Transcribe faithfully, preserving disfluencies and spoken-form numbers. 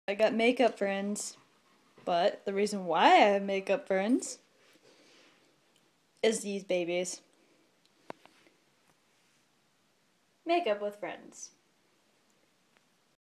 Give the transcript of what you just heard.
I got makeup friends, but the reason why I have makeup friends is these babies. Makeup with friends.